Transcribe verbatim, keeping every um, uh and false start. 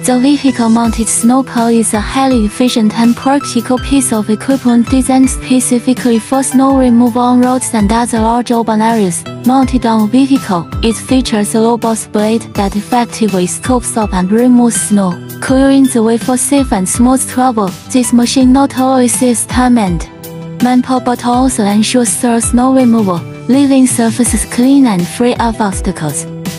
The vehicle-mounted snowplow is a highly efficient and practical piece of equipment designed specifically for snow removal on roads and other large urban areas. Mounted on a vehicle, it features a robust blade that effectively scoops up and removes snow, clearing the way for safe and smooth travel. This machine not only saves time and manpower but also ensures thorough snow removal, leaving surfaces clean and free of obstacles.